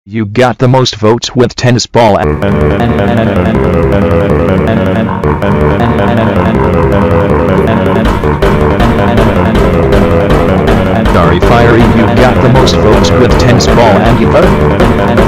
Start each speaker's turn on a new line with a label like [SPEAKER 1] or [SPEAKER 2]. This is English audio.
[SPEAKER 1] You got the most votes with tennis ball. Sorry, Fiery, you got the most votes with tennis ball and